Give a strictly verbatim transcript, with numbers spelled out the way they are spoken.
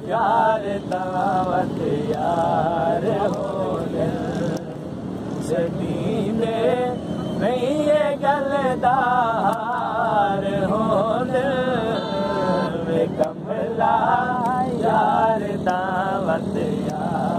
यार दावत यार हो सदीने नहीं ये गलदार हो दिल में कमला यार दावत यार